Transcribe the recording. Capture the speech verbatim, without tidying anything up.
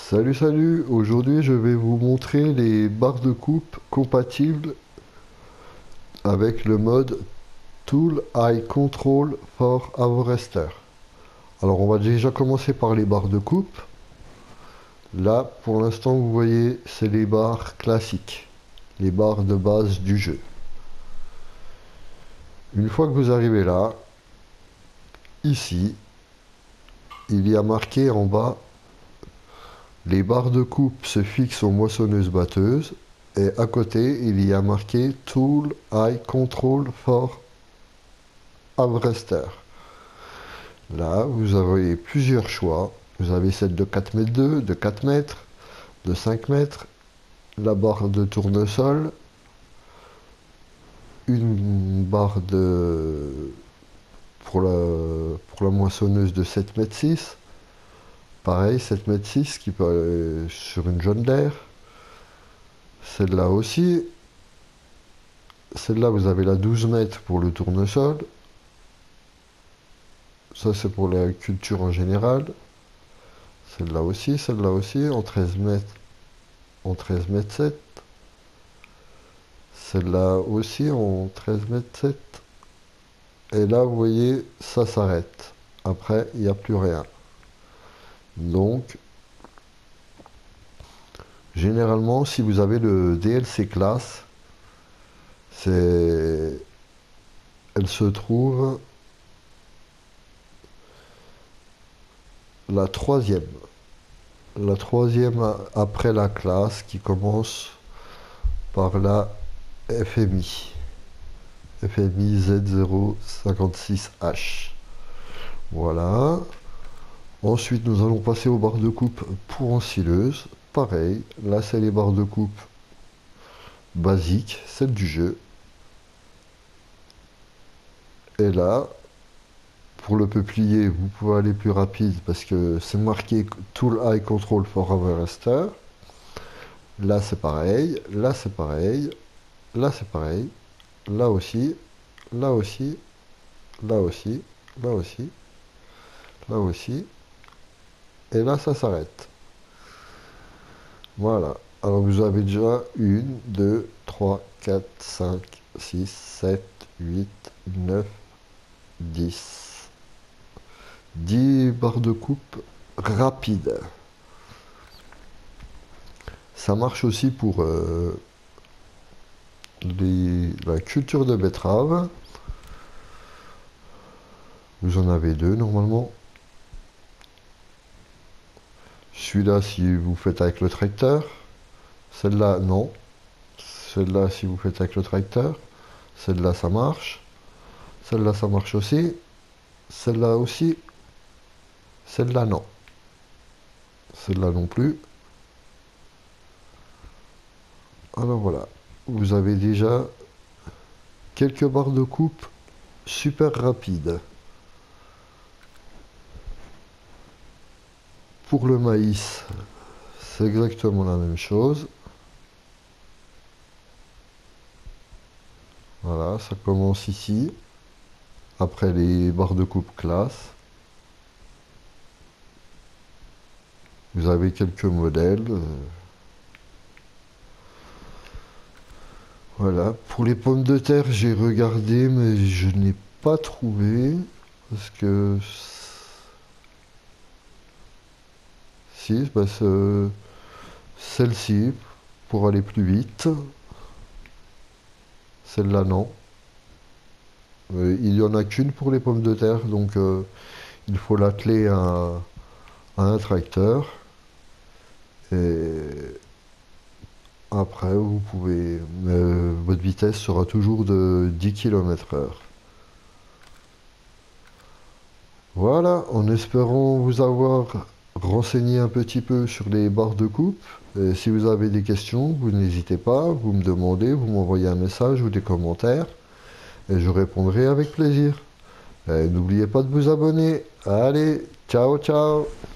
Salut salut, aujourd'hui je vais vous montrer les barres de coupe compatibles avec le mode Tool Eye Control for Harvester. Alors on va déjà commencer par les barres de coupe. Là pour l'instant vous voyez c'est les barres classiques, les barres de base du jeu. Une fois que vous arrivez là, ici, il y a marqué en bas: les barres de coupe se fixent aux moissonneuses-batteuses. Et à côté, il y a marqué Tool Eye Control for Harvester. Là, vous avez plusieurs choix. Vous avez celle de quatre mètres deux, de quatre mètres, de cinq mètres, la barre de tournesol, une barre de pour la, pour la moissonneuse de sept mètres six. Pareil, sept mètres six qui peut aller sur une John Deere. Celle-là aussi. Celle-là, vous avez la douze mètres pour le tournesol. Ça, c'est pour la culture en général. Celle-là aussi, celle-là aussi, en treize mètres, en treize mètres sept. Celle-là aussi, en treize mètres sept. Et là, vous voyez, ça s'arrête. Après, il n'y a plus rien. Donc, généralement, si vous avez le D L C classe, c'est... elle se trouve la troisième. La troisième après la classe qui commence par la F M I. F M I Z zéro cinquante-six H. Voilà. Ensuite, nous allons passer aux barres de coupe pour ensileuse. Pareil, là c'est les barres de coupe basiques, celles du jeu. Et là, pour le peuplier, vous pouvez aller plus rapide parce que c'est marqué Tool Eye Control for Harvester. Là c'est pareil, là c'est pareil, là c'est pareil, là aussi, là aussi, là aussi, là aussi, là aussi, et là ça s'arrête. Voilà, alors vous avez déjà une, deux, trois, quatre, cinq, six, sept, huit, neuf, dix. dix barres de coupe rapides. Ça marche aussi pour euh, les, la culture de betterave. Vous en avez deux normalement. Celui-là si vous faites avec le tracteur. Celle-là non. Celle-là si vous faites avec le tracteur. Celle-là ça marche. Celle-là ça marche aussi. Celle-là aussi. Celle-là non. Celle-là non plus. Alors voilà. Vous avez déjà quelques barres de coupe super rapides. Pour le maïs, c'est exactement la même chose. Voilà, ça commence ici, après les barres de coupe classe. Vous avez quelques modèles. Voilà, pour les pommes de terre, j'ai regardé, mais je n'ai pas trouvé, parce que... Si, bah celle-ci, pour aller plus vite. Celle-là, non. Euh, il n'y en a qu'une pour les pommes de terre, donc euh, il faut l'atteler à, à un tracteur. Et après, vous pouvez... Euh, votre vitesse sera toujours de dix kilomètres heure. Voilà, en espérant vous avoir renseigné un petit peu sur les barres de coupe. Et si vous avez des questions, vous n'hésitez pas, vous me demandez, vous m'envoyez un message ou des commentaires. Et je répondrai avec plaisir. N'oubliez pas de vous abonner. Allez, ciao, ciao!